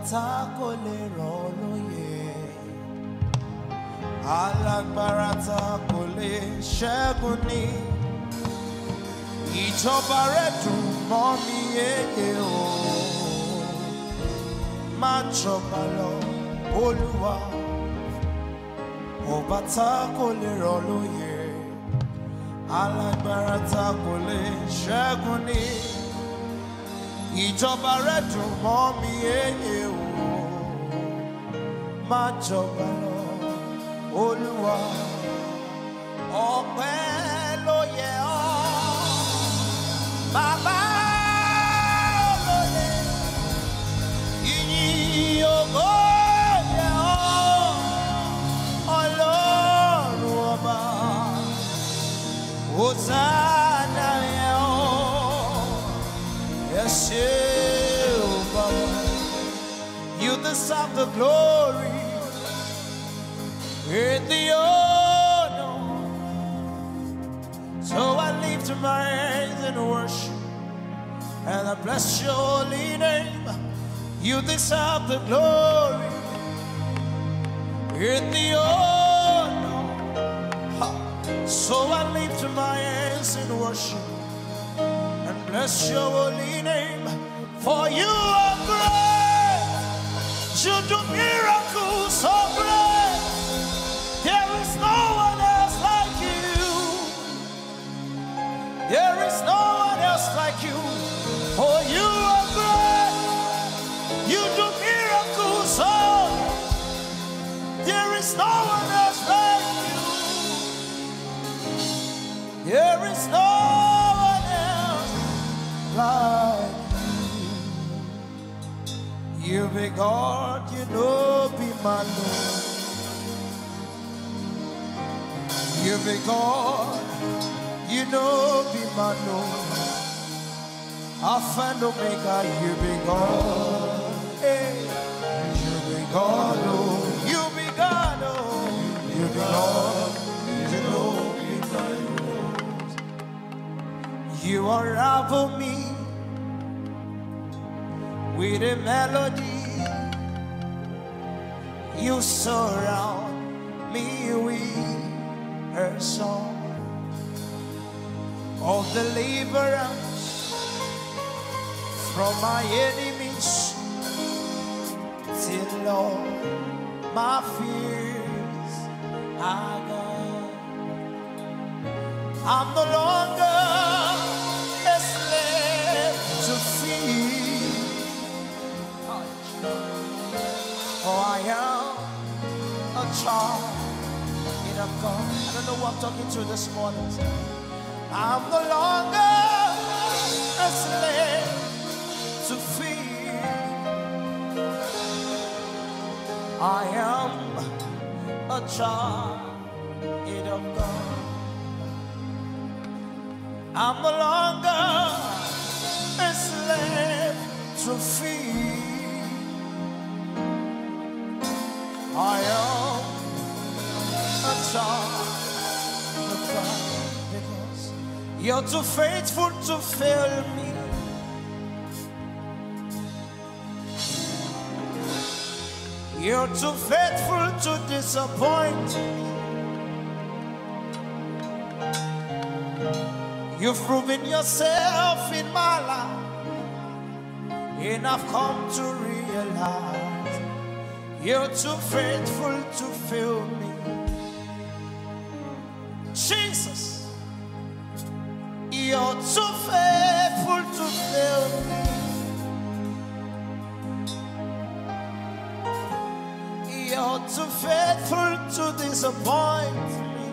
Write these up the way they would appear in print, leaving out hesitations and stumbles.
tá kò lè rọ̀ lóyè, alágbára tá kò lè ṣẹ́gun ni. Ìjọba rẹ̀ dùn mọ́ mi yéye o, má jọba lọ Olúwa, ọba tá kò lè rọ̀ lóyè, alágbára tá kò lè ṣẹ́gun ni. Ìjọba rẹ̀ dùn mọ́ mi yéye o, má jọba lọ Olúwa, ọpẹ́ ló yẹ ọ́ Bàbá olóyè, ìyìn ògo yẹ ọ́ Ọlọ́run ọba, Hosanna yẹ ọ́. Yes, you, Baba, you deserve the glory and the honor. So I lift my hands in worship and I bless your holy name. You deserve the glory and the honor. So I lift my hands in worship and bless your holy name. For you are great, you do miracles so great. There is no one else like you. There is no one else like you. For you are great, you do miracles so great. There is no one else like you. There is no one else like you. You be God, you know be my Lord. You be God, you know be my Lord. Alpha and Omega, you be God. Hey, you be God, oh, you be God, oh, you be God, you know be my Lord. You unravel me with a melody, you surround me with a song of deliverance from my enemies, till all my fears are gone. I'm no longer a slave to fear, for I am a child in a God. I don't know who I'm talking to this morning. I'm no longer a slave to fear. I am a child in a God. I'm no longer a slave to fear. I am a child of God, because you're too faithful to fail me. You're too faithful to disappoint me. You've proven yourself in my life, and I've come to realize you're too faithful to fail me. Jesus, you're too faithful to fail me. You're too faithful to disappoint me.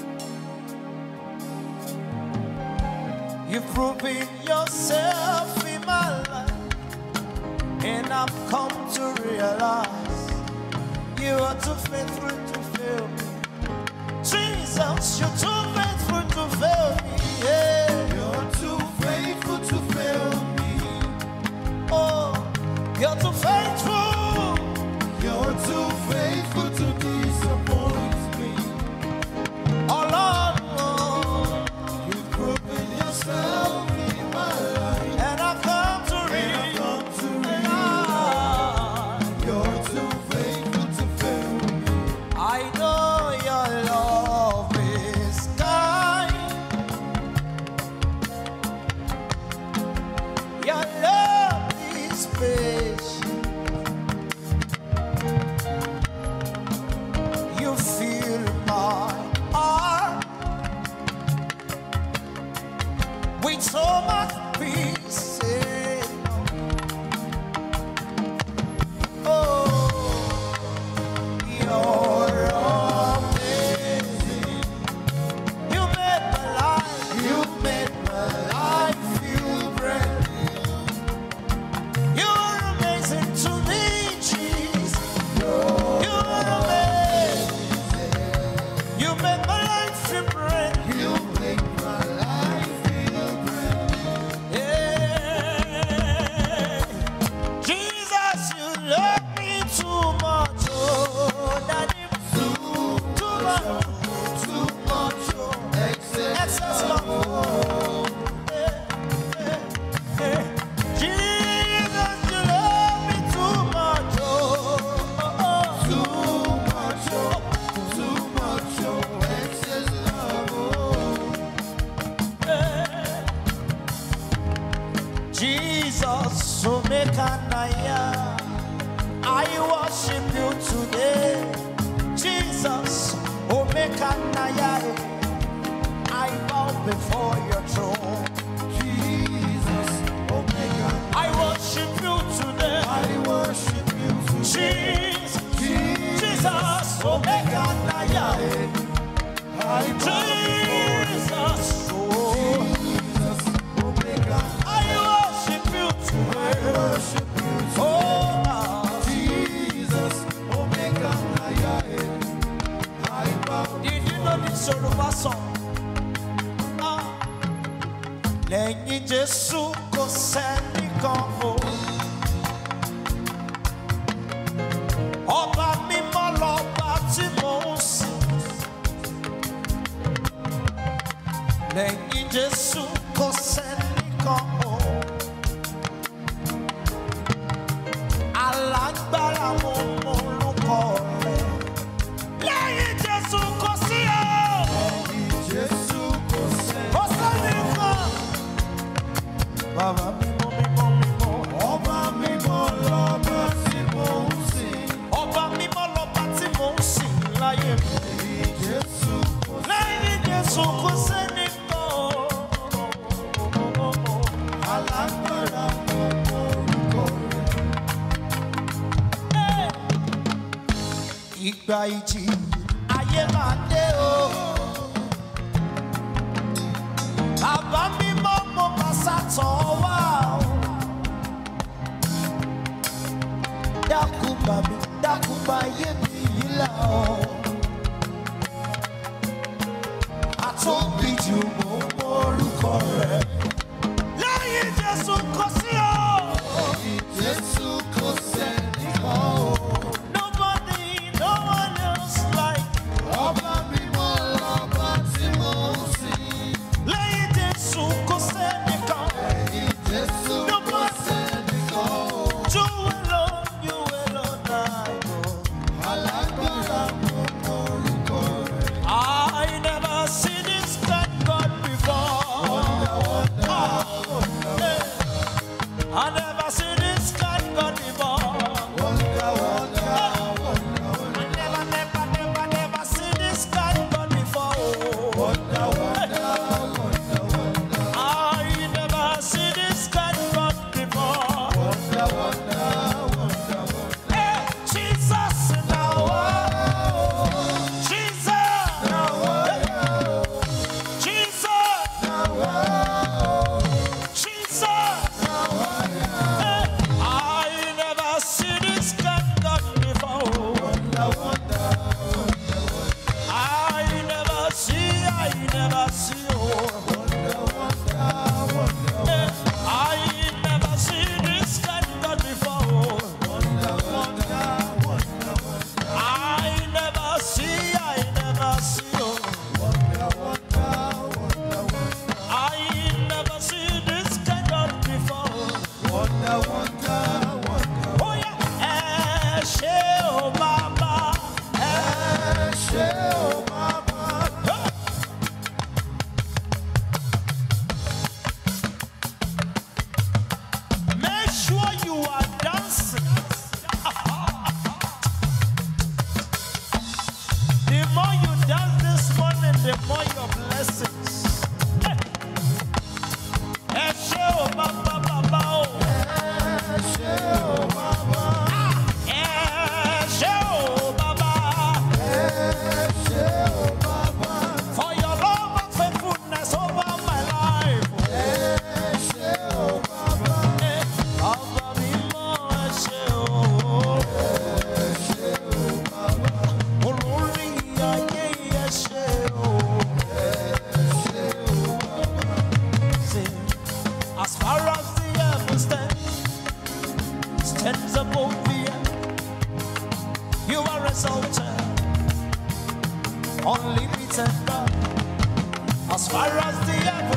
You've proven yourself in my life, and I've come to realize you are too faithful to fail me. Jesus, you're too faithful to fail me. Yeah. You're too faithful to fail me. Oh, you're too faithful. You're too faithful to disappoint me. Oh Lord, oh, you've proven yourself in my life, and I've come to realize Jesus, Omega. I worship you today. Oh, Jesus, Omega. Did you know this sort of a song? Lẹ́yìn Jésù kò sẹ́nìkan o. Ọba mímọ́ lọ́ba tí mò ń sìn. Lẹ́yìn Jésù kò sẹ́nìkan o. Alágbára mo mọ orúkọ rẹ̀. Lẹ́yìn Jésù kò sí o. Lẹ́yìn Jésù kò sẹ́nìkan. Baba mímọ́ mímọ́ mímọ́. Ọba mímọ́ lọ́ba tí mò ń sìn. Ọba mímọ́ lọ́ba tí mò ń sìn láyé mi. Lẹ́yìn Jésù kò sẹ́nìkan. Alágbára mo mọ orúkọ rẹ̀. Ìgbà ìjì ayé máa dé o. Baba mímọ́ mo bá sátọ̀ wá o. Dákun bá mi, dákun bá yé mi yìí là o. Àtúnbí jù mo mọ orúkọ rẹ̀. Lẹ́yìn Jésù kò sí o. Lẹ́yìn Jésù kò sẹ́nìkan o. Nobody, no one else like. Ọba mímọ́ lọ́ba tí mò ń sìn. Lẹ́yìn Jésù kò sẹ́nìkan. Lẹ́yìn Jésù kò sẹ́nìkan o. You alone I know. Alágbára mo mọ orúkọ rẹ̀. I never see this kind God before. Wonder, wonder, wonder. I never see this kind God before. Wonder, wonder, wonder. I never see this kind God before. Wonder, wonder, wonder, wonder. I never see this kind God before. Wonder, wonder, wonder, wonder. Hey, Jesus now, Jesus now, Jesus now, Jesus now. Hey, I never see this kind God before. Wonder, wonder, wonder, wonder. I never see, oh. Wonder, wonder, wonder, wonder. I never see this kind God before. Wonder, wonder, wonder, wonder. I never see, oh. Wonder, wonder, wonder, wonder. I never see this kind God before. Wonder, wonder, wonder. Oh yeah, she oh mama, she oh mama. Make sure you are dancing. The more you dance this morning, the more your blessings. Eshe o baba baba o. Eshe o baba. Eshe o baba. Eshe o baba. For your love and faithfulness over my life. Eshe o baba. Baba mímọ́ eshe o. Eshe o baba. Olórí ayé eshe o. Eshe o baba. Say, as far as the heaven stands above the earth, you are exalted, unlimited God. As far as the heaven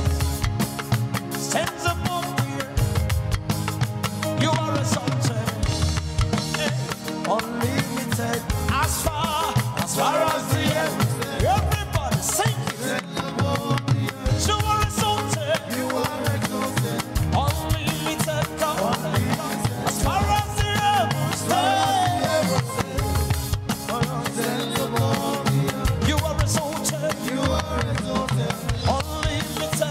stands above the earth, you are exalted, unlimited. As far as the heaven stands, everybody sing it. You are exalted, unlimited God. As far as the heaven stands, you are exalted, unlimited.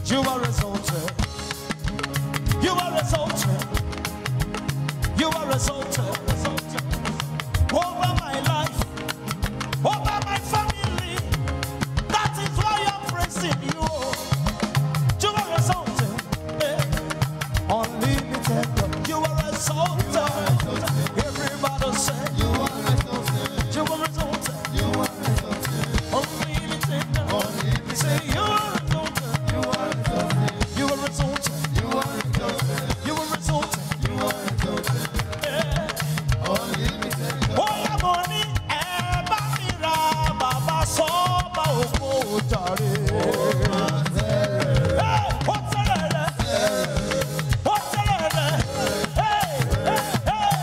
You are exalted. You are exalted. You are exalted. Over my life, over my family. That is why I'm praising you. You are exalted. Unlimited. You are exalted. Everybody say you are exalted. You are exalted. You are exalted. Unlimited. Say you are exalted. You are exalted. You are exalted. You are exalted. You are exalted. You are exalted. Unlimited. Oh, yeah, money. Bamira, Baba, Soba, Oko, Tare. What's the letter? What's the letter? Hey, hey, hey.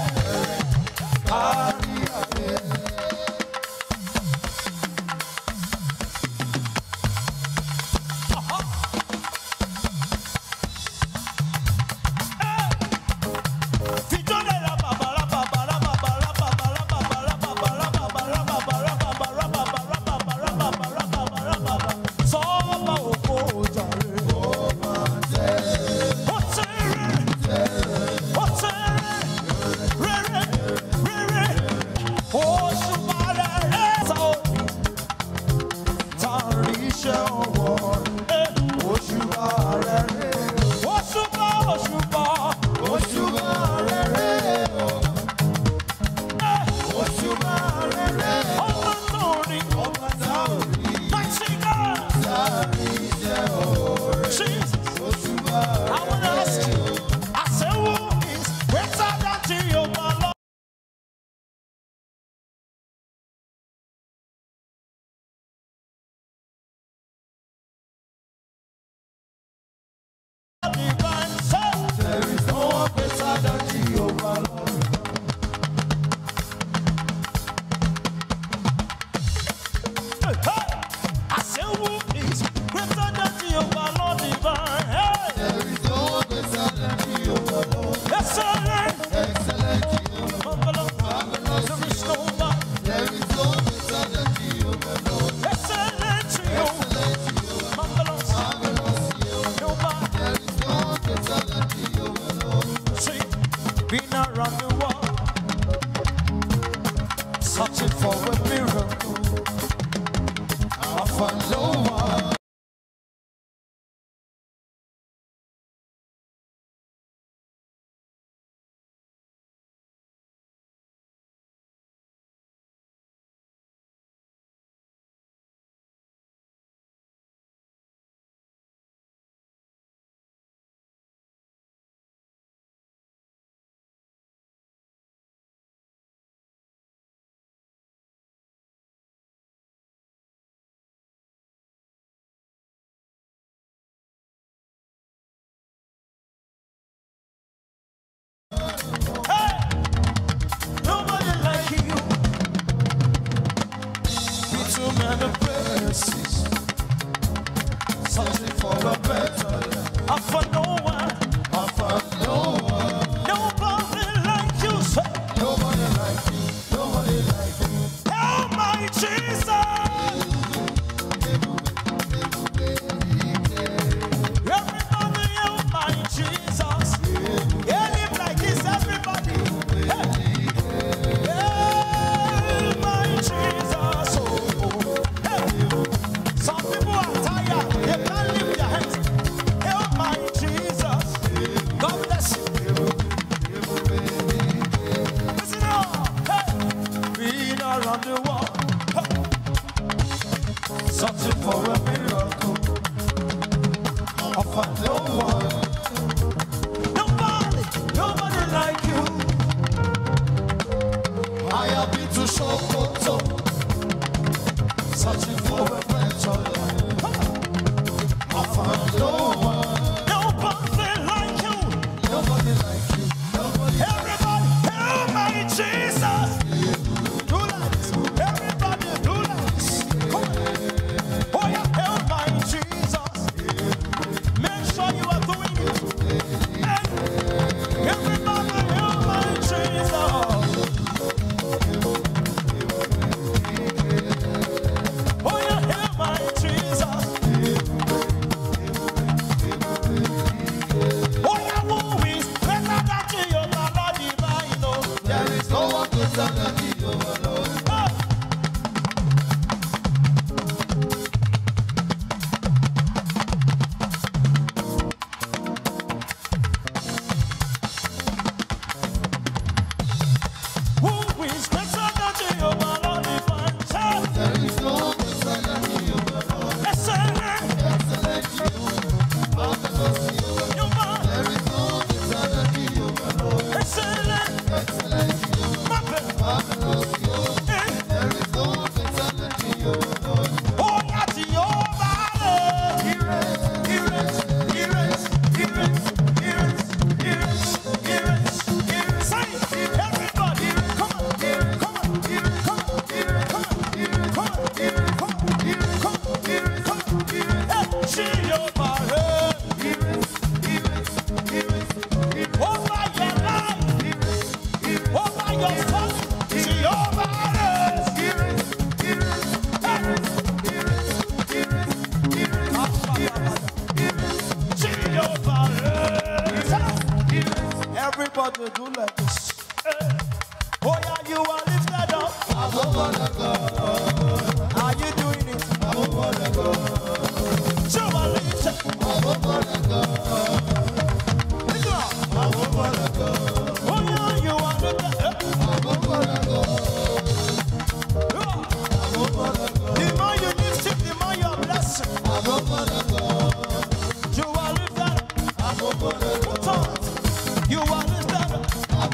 There is no one better than Jehovah, Lord. I say who is greater than Jehovah, Lord divine. There is no one better than Jehovah, Lord. Excellent, excellent Jehovah, marvelous. There is no one. There is no one better than Jehovah, Lord. Excellent Jehovah, marvelous, marvelous Jehovah. There is no one better than Jehovah, Lord. See, been around the world, searching for a miracle. I found no one. Nobody like you. Too many places, searching for a better life. I found no one. I found no one. Nobody like you, sir. Nobody like you. Nobody like you. Oh my Jesus. Everybody, oh my Jesus. Yeah, live like this, everybody. Some people are tired, they can't lift their hands. Help my Jesus. God bless you. Listen up. Hey. Been around the world, searching for a miracle. I found no one. Nobody like you. I have been to Sokoto, searching for a better life. I found no one. Nobody like you. Nobody like you. Nobody. Everybody, help my Jesus. Do that. Everybody, do that. Come on. Oh yeah, help my Jesus. Make sure you Everybody do like this. Oh yeah, you are lifted up. Are you doing it? You are lifted. Oh yeah, you are lifted up. The more you lift it, the more you are blessed. You are lifted up. You are lifted up.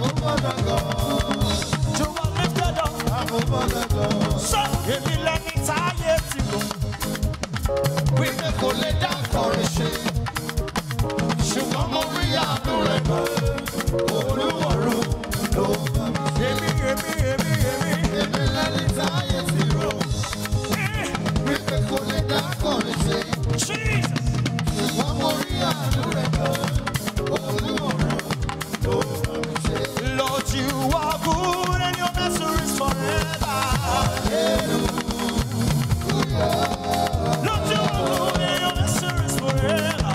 You are lifted up. So, if you let me tie it to you, we can go lay down for a shame. Ṣùgbọ́n mo rí àánú rẹ̀ gbà, Olúwarú ló bá mi ṣe. Èmi lẹ́ni táyé ti rò. We can go lay down for a shame. Ṣùgbọ́n mo rí àánú rẹ̀ gbà, Olúwarú ló bá mi ṣe. Lord, you are good and your mercy is forever. Hallelujah. Lord, you are good and your mercy is forever.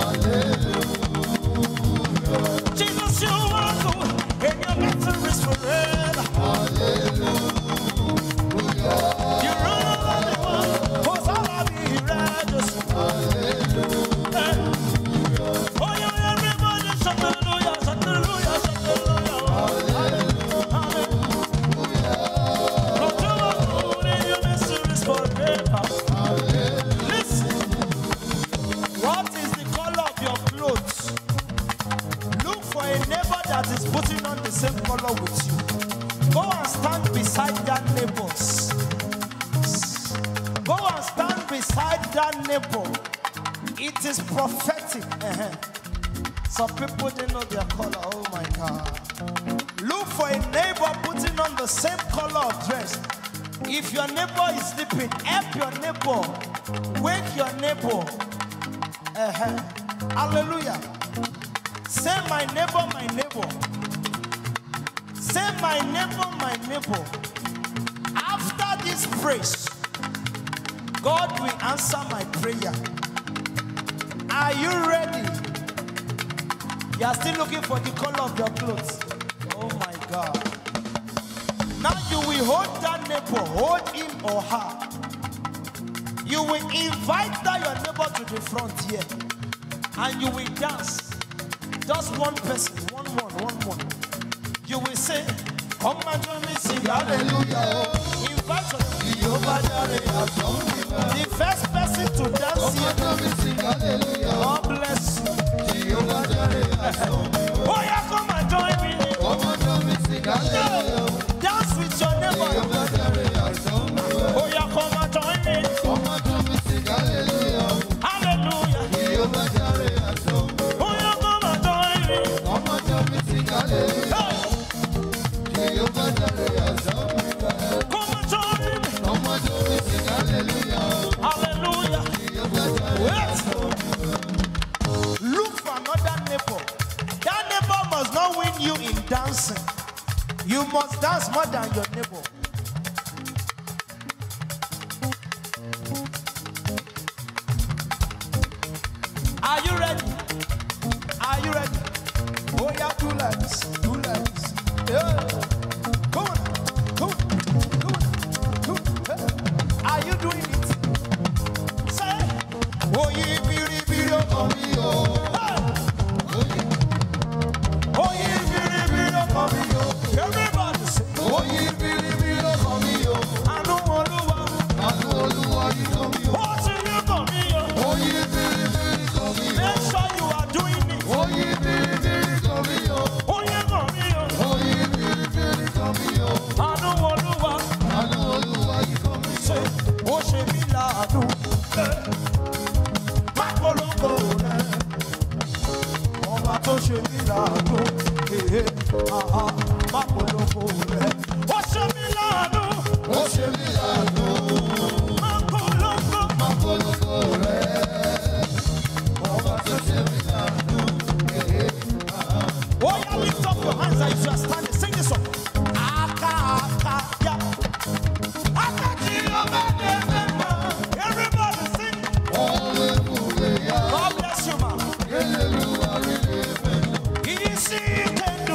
Hallelujah. Jesus, you are good and your mercy is forever. Hallelujah. You run over the world, cause all of me righteous. Hallelujah. Oh, yeah, everybody shout hallelujah, shout hallelujah, shout hallelujah. Listen, what is the color of your clothes? Look for a neighbor that is putting on the same color with you. Go and stand beside that neighbor. Go and stand beside that neighbor. It is prophetic. Some people didn't know their color. Oh my God. Look for a neighbor putting on the same color of dress. If your neighbor is sleeping, help your neighbor. Wake your neighbor. Hallelujah. Say my neighbor, my neighbor. Say my neighbor, my neighbor. After this praise, God will answer my prayer. Are you ready? You are still looking for the color of your clothes. Oh my God. Now you will hold that neighbor, hold him or her. You will invite that your neighbor to the front here. And you will dance. Just one person, one. You will say, come and join me, sing hallelujah. Invite your the first person to dance here. God bless you. Oh yeah, come and join me. Dance with your neighbor. Oh yeah, come and join me. Hallelujah. Oh yeah, come and join me. Come and join me. Hallelujah. Wait. Look for another neighbor. That neighbor must not win you in dancing. You must dance more than your neighbor. Are you ready? Are you ready? Oh yeah, do like this. Do like this. Yeah. Come on. Are you doing it? Say, oh yeah, beauty, oh me, oh. Oh yeah, beauty, oh me, oh. Everybody say, oh yeah, beauty, oh me, oh. I know you come here. What's in you come here? Oh yeah, beauty, oh me, oh. Make sure you are doing it. Oh yeah, beauty, come here. Oh yeah, come here. Oh yeah, beauty, come here. I know you come here. Say, oh she me la do. Makoloko re. Ọba tó ṣe mí láàánú. Makoloko re. Ó ṣe mí láàánú. Ó ṣe mí láàánú. Makoloko re. Ọba tó ṣe mí láàánú. Oh yeah, lift up your hands as you are standing. Sing this song. Aka ya. Aka ti o ba de mema. Everybody sing. God bless you, man. Easy can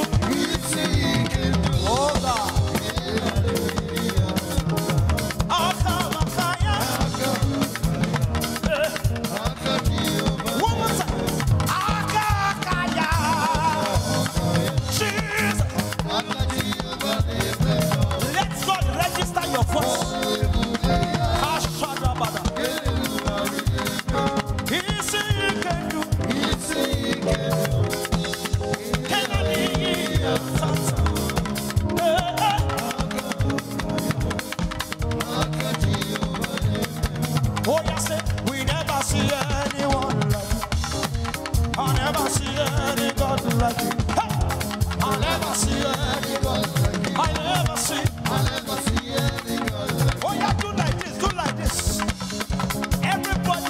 never see any God like you. Hey! I never see any God like you. I never see any God like you. Oh yeah, do like this, do like this. Everybody,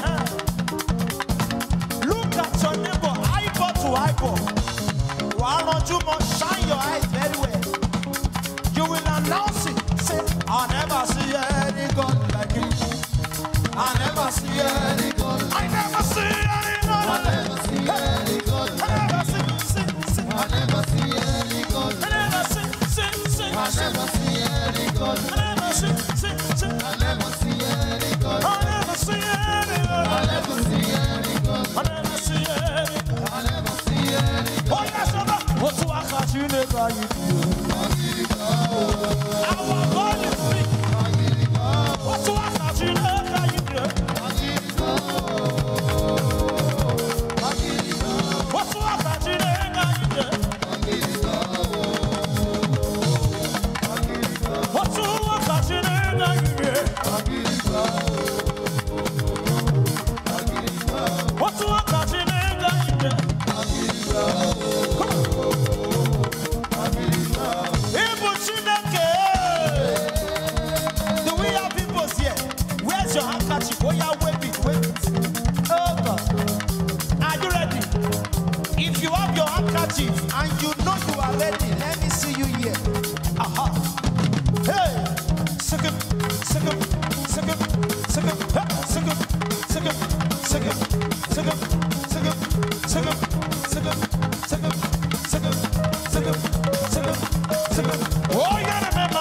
look at your neighbor, eyeball to eyeball. Why don't you must shine your eyes very well? You will announce it. Say, I never see any God like you. I never see any God. I never see any God. I never see any God. I never see. I never see any God. I never see. I never see any God. I never see. I never see any God. I never see any God. I never see any God. I never see any God. I never see any God. Oh yes, Baba. What's what can you never you do? Our God is big. What's what can you never you do? What's what can you never you do? What's what can you never you do? What's what can you never you do? Do we have people here? Where's your handkerchief? Oh yeah, wave it. Oh God. Are you ready? If you have your handkerchief and you know you are ready, let me see you here. Aha. Hey. Second. Oh yeah,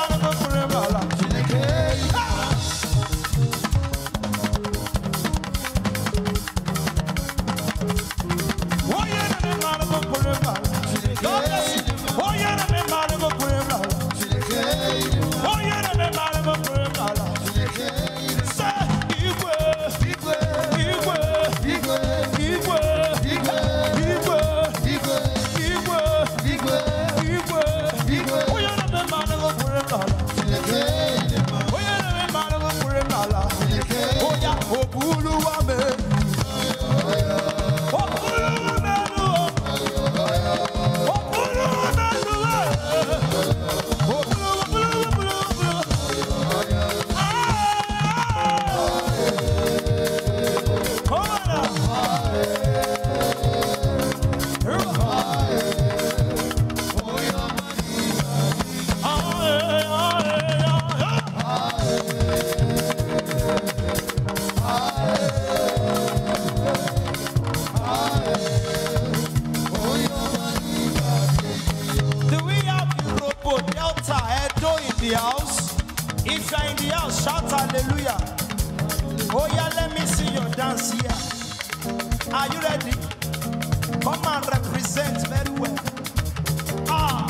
the house. If you're in the house, shout hallelujah. Oh yeah, let me see your dance here. Are you ready? Come and represent very well. Ah.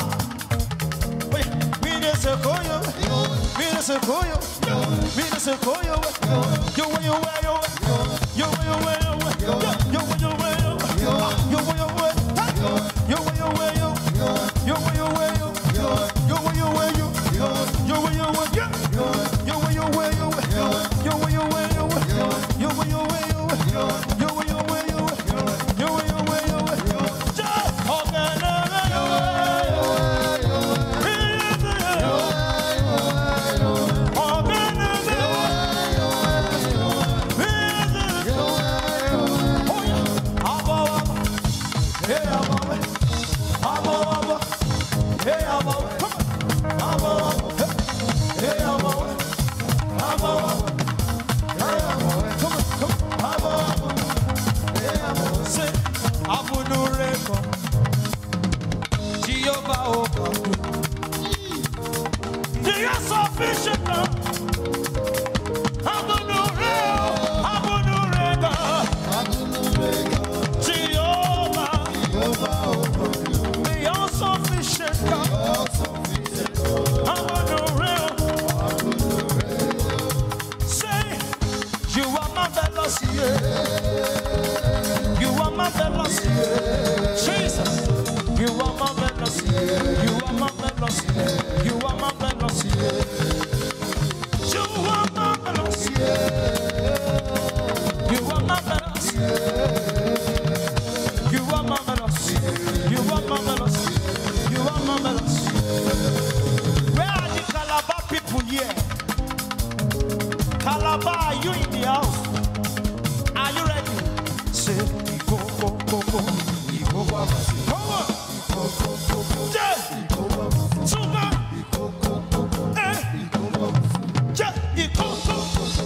Mine sequoia. You marvelous. You are marvelous. Where are the Calabar people here? Calabar, are you in the house? Are you ready? Say, go, go, go, go. Come on. Yeah. Super. Yeah. Go, go.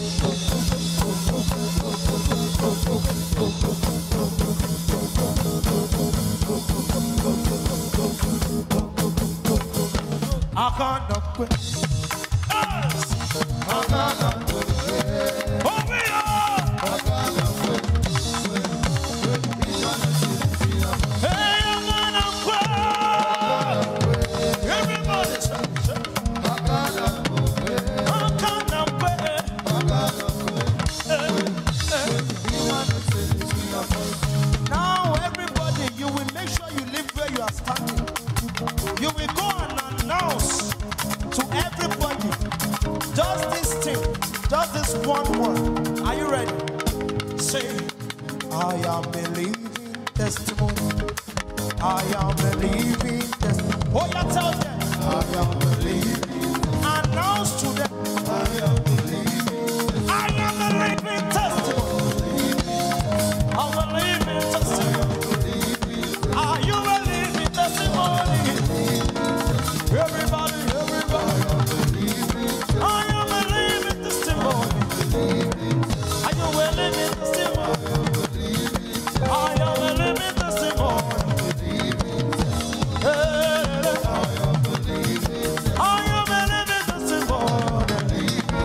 I can't quit. I can't quit. Oh, we are. Hey, I'm gonna quit. Everybody say, I can't quit. Now, everybody, you will make sure you live where you are standing. You will go and announce to everybody just this thing, just this one word. Are you ready? Say, I am believing testimony. I am believing testimony. Oh, you tell them. I am believing. Announce to them. I am believing. I am believing testimony. I'm believing testimony. Are you believing testimony? Everybody, everybody. I am believing testimony. Are you believing testimony? I am believing testimony. I am believing testimony.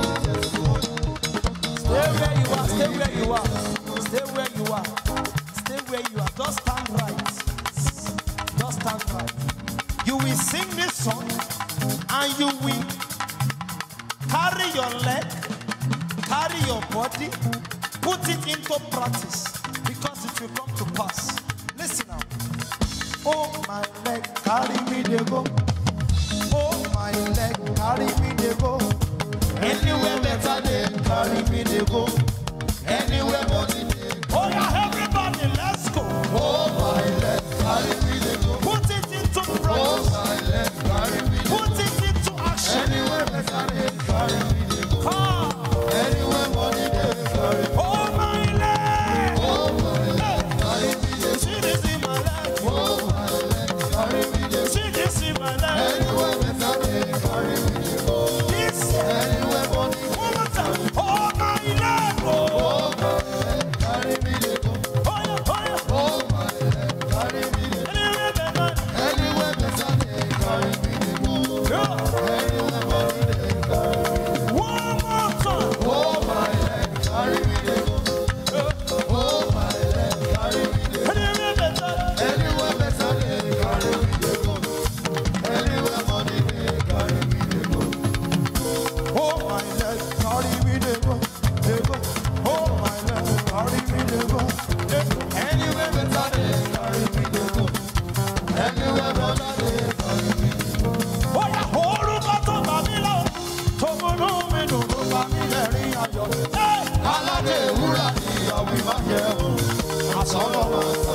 Stay where you are. Stay where you are. Stay where you are. Stay where you are. Just stand right. Just stand right. You will sing this song and you will carry your leg, carry your body, put it into practice because it will come to pass. Listen now. Oh, my leg, carry me they go. Oh, my leg, carry me they go. Anywhere better than carry me they go. Anywhere but they go. Oh, yeah, everybody, let's go. Oh, my leg, carry me they go. Put it into practice. Oh, my leg, carry me they go. Put it into action. Anywhere better than carry me they go. Anywhere but they go. Oh, my leg. Oh, my leg, carry me they go. See this in my leg. Oh, my leg, carry me they go. See this in my leg. Anywhere better than carry me they go. This anywhere but they go. One more time. Oh, my leg. Oh, my leg, carry me they go. Oh, yeah, oh, yeah. Oh, my leg, carry me they go. Anywhere better than carry me they go. Yeah. Anywhere but they go. One more time. Oh, my leg, carry me they go. Oh, my leg, carry me they go. Anywhere better than carry me they go. Anywhere but they carry me they go. Oh, my leg, carry me they go. They go. Oh, my leg, carry me they go. Anywhere better than carry me they go. Anywhere but they carry me they go. Oh, yeah, hold on to Babylon. Tomono me no Babylon ayo. Hey, alade wura ni awi ma je o. Asoro ma so.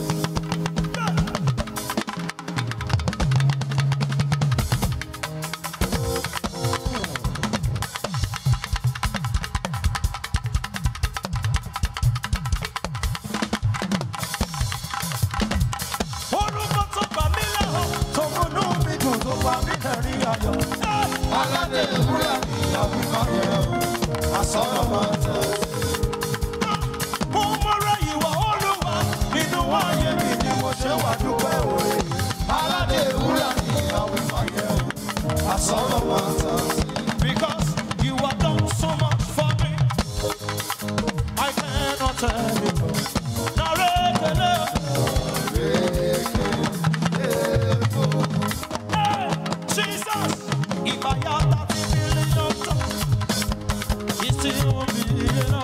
Because you have done so much for me, I cannot tell it. Hey, Jesus, if I had 30 million, it still won't be enough.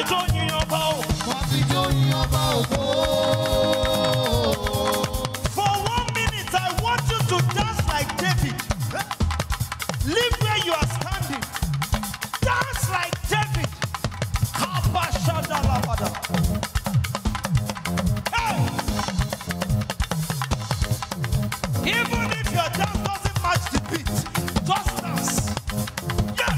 For 1 minute, I want you to dance like David. Leave where you are standing. Dance like David. Hey! Even if your dance doesn't match the beat, just dance. Yeah!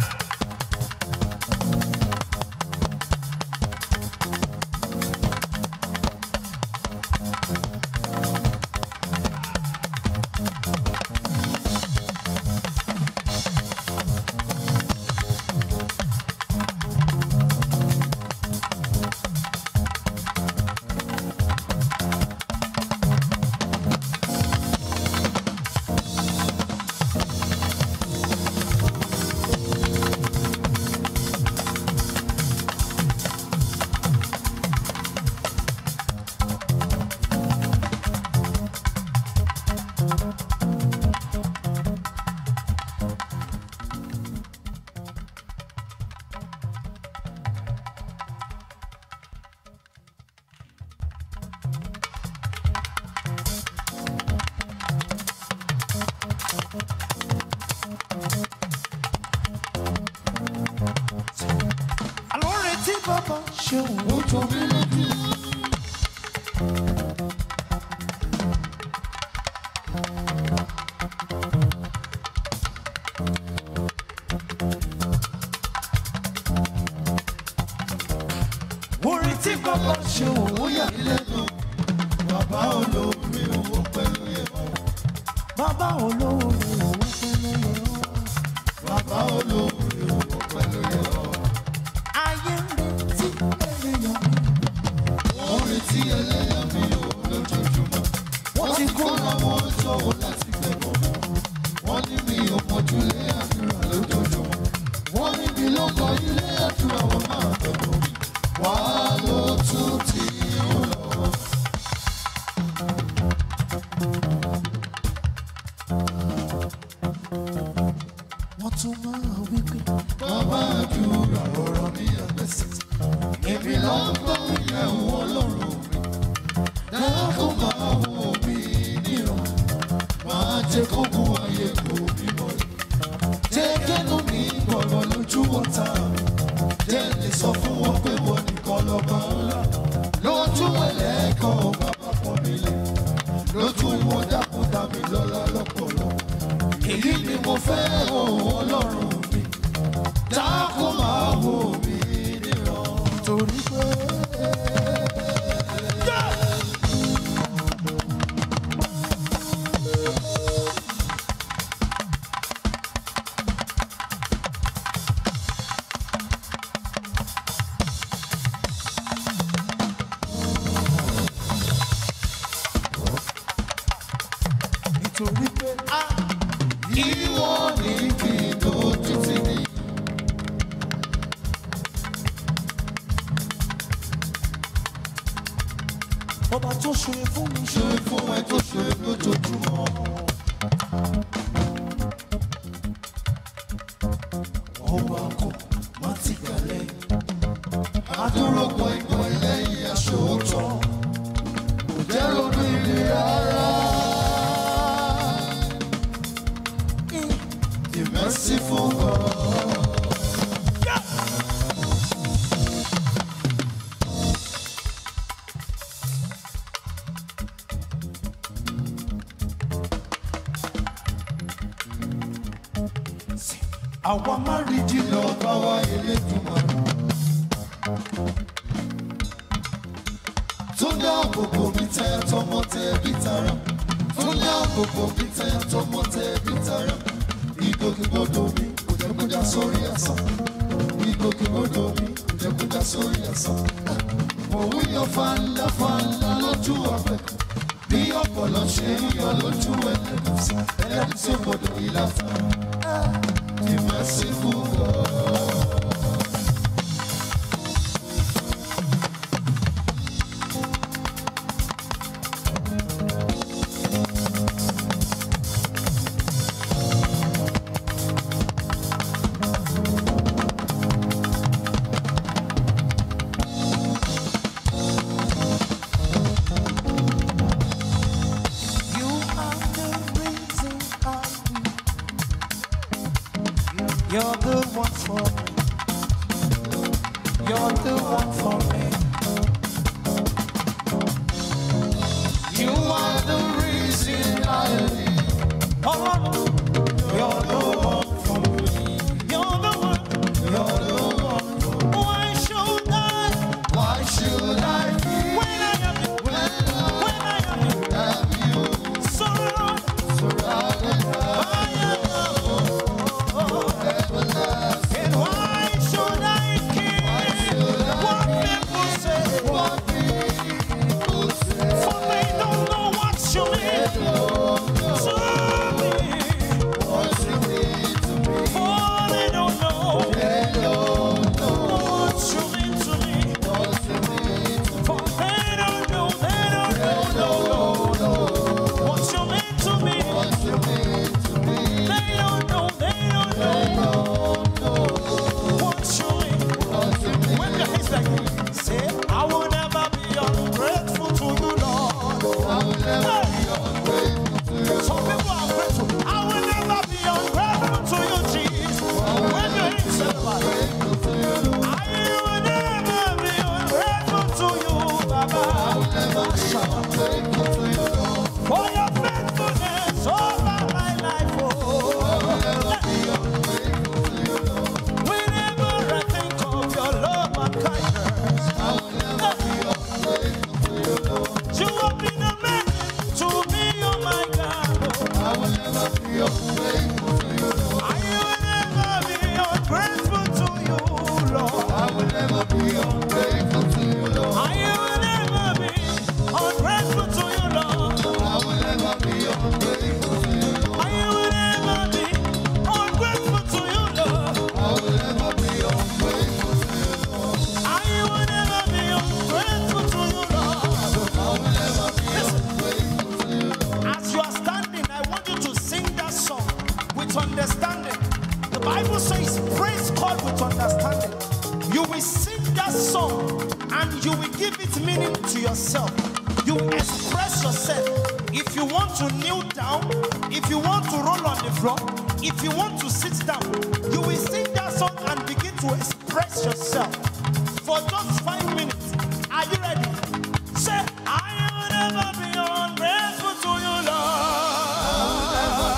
Àwa máa rí jìnnà báwa Elédùmarè tó ní àbòbò mi táyà tọmọ tẹbí tará tó ní àbòbò mi táyà tọmọ tẹbí tará ìgbòkègbodò mi kò jẹ́ kó já sórí asán ìgbòkègbodò mi kò jẹ́ kó já sórí asán mò ń yan fàǹdà fàǹdà lójú ọ̀bẹ bí ọ̀pọ̀lọ́ ṣe ń yọ lójú ẹlẹ́gùsí ẹlẹ́gùsí òbòdò ìlàtà. The merciful God. You're the one for me. You're the one for me. You are the reason I live. Oh, you're the one for me. You're the one. You're the one. Why should I? Why should I be? When I am you. When I am you. Surrounded by your love. And why should I care what people say? For they don't know what you mean to me. For they don't know what you mean to me. For they don't know what you mean to me. They don't know what you mean. When your hands like this, say, I will never be ungrateful to you, Lord. Some people are grateful. I will never be ungrateful to you, Jesus. When your hands say, I will never be ungrateful to you, Baba. For your faithfulness over my life, whenever I think of your love and kindness, you have been amazing to me, oh my God. I will never be ungrateful to you, Lord. I will never be ungrateful to you, Lord. I will never be ungrateful to you, Lord. I will never be ungrateful to you, Lord. I will never be ungrateful to you, Lord. I will never be ungrateful to you, Lord. I will never be ungrateful to you, Lord. I will never be ungrateful to you, Lord. As you are standing, I want you to sing that song with understanding. The Bible says, praise God with understanding. You will sing that song and you will give it meaning to yourself. You express yourself. If you want to kneel down, if you want to roll on the floor, if you want to sit down, you will sing that song and begin to express yourself for just 5 minutes. Are you ready? Say, I will never be ungrateful to you, Lord.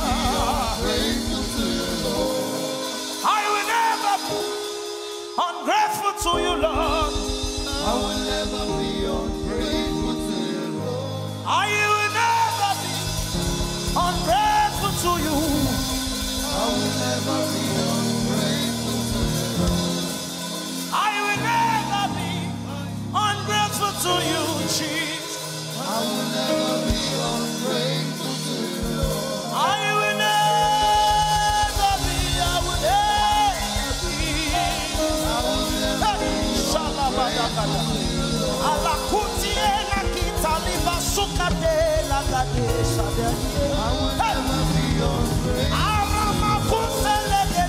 I will never be ungrateful to you, Lord. I will never be ungrateful to you, Lord. I will never be ungrateful to you. I will never be ungrateful to you, Lord. I will never be ungrateful to you, Jesus. I will never be ungrateful to you, Lord. I will never be, I will never be. I will never be Shalabadakada. Alakutie la kitaliba sukade la gadesha de. I will never be ungrateful.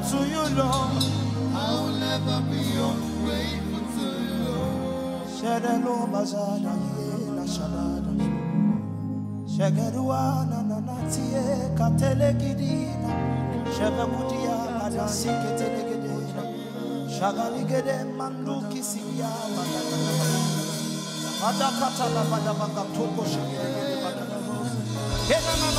to you, Lord. I will never be ungrateful to you, Lord. Shedelo bazada yela shadada. Shegedua na tie katele gidina. Shebebudia adasi ketele gidina. Shagali gede mandu kisiya badana. Adakata la badabaka toko shegede badana. Hena na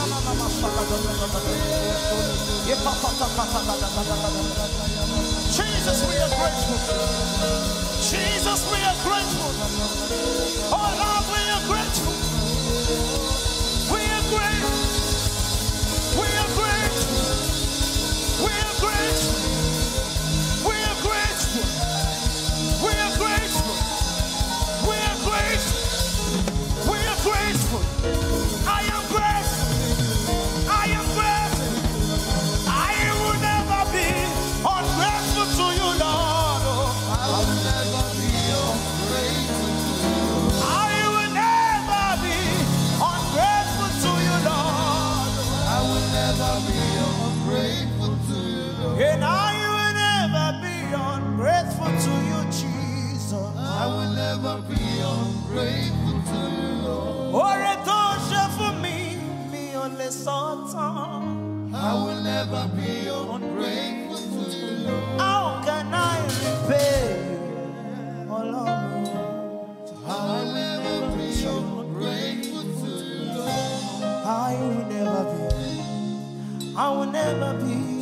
Jesus, we are grateful. Jesus, we are grateful. Oh Lord, we are grateful. We are grateful. We are grateful. We are grateful. We are grateful. We are grateful. We are grateful. We are grateful. I am grateful. I am grateful. I will never be ungrateful to you, Lord. I will never be ungrateful to you. I will never be ungrateful to you, Lord. I will never be ungrateful to you, Lord. And I will never be ungrateful to you, Jesus. I will never be ungrateful to you, Lord. Oretosha for me only Satan. I will never be ungrateful to you, Lord. How can I repay you, oh Lord? I will never be ungrateful to you, Lord. I will never be. I will never be